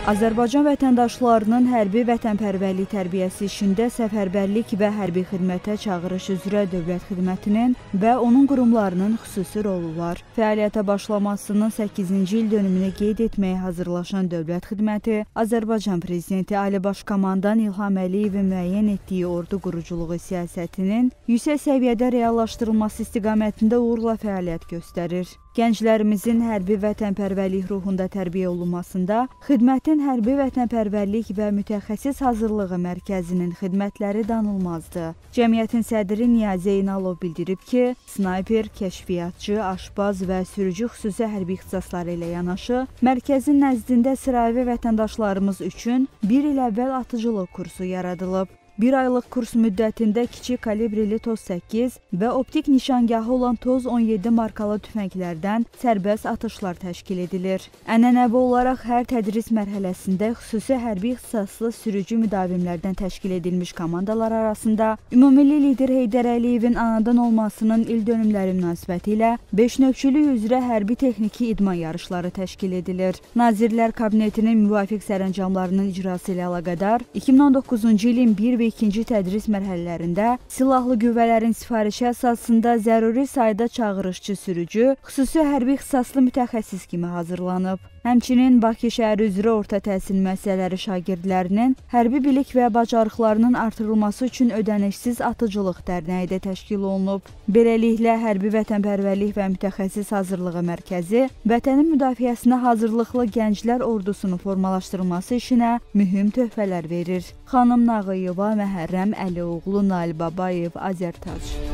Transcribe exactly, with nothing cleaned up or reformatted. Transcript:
Azərbaycan vətəndaşlarının hərbi vətənpərvərlik tərbiyəsi işində səfərbərlik və hərbi xidmətə çağırış üzrə dövlət xidmətinin və onun qurumlarının xüsusi rolu var. Fəaliyyətə başlamasının səkkizinci il dönümünü qeyd etməyə hazırlaşan dövlət xidməti Azərbaycan Prezidenti Ali Baş Komandan İlham Əliyevin müəyyən etdiyi ordu quruculuğu siyasətinin yüksək səviyyədə reallaşdırılması istiqamətində uğurla fəaliyyət göstərir. Gənclərimizin hərbi vətənpərvərlik ruhunda tərbiyə olunmasında xidmətin hərbi vətənpərvərlik və mütəxəssis hazırlığı mərkəzinin xidmətləri danılmazdır. Cəmiyyətin sədri Niyazi Zeynalov bildirib ki, snayper, kəşfiyyatçı, aşbaz və sürücü xüsusi hərbi ixtisasları ilə yanaşı, mərkəzin nəzdində sıravi vətəndaşlarımız üçün bir il əvvəl atıcılıq kursu yaradılıb. Bir aylıq kurs müddətində kiçik kalibrli toz səkkiz və optik nişangahı olan toz on yeddi markalı tüfənglərdən sərbəst atışlar təşkil edilir. Ənənəvi olaraq hər tədris mərhələsində xüsusi hərbi ixtisaslı sürücü müdavimlərdən təşkil edilmiş komandalar arasında Ümummilli lider Heydər Əliyevin anadan olmasının il dönümləri münasibəti ilə beş növçülük üzrə hərbi texniki idman yarışları təşkil edilir. Nazirlər Kabinetinin müvafiq sərəncamlarının icrası ilə əlaqədar iki min on doqquzuncu ilin bir və ikinci tədris mərhələlərində silahlı qüvvələrin sifarişi əsasında zəruri sayda çağırışçı sürücü, xüsusi hərbi ixtisaslı mütəxəssis kimi hazırlanıb. Həmçinin Bakı şəhəri üzrə orta təhsil müəssisələri şagirdlərinin hərbi bilik və bacarıqlarının artırılması üçün ödənişsiz atıcılıq dərnəyi də təşkil olunub. Beləliklə, hərbi vətənpərvərlik və mütəxəssis hazırlığı mərkəzi vətənin müdafiəsinə hazırlıqlı gənclər ordusunu formalaşdırılması işinə mühüm töhfələr verir. Xanım Nağıyeva, Məhərrəm Əlioğlu, Nail Babayev, Azərtac.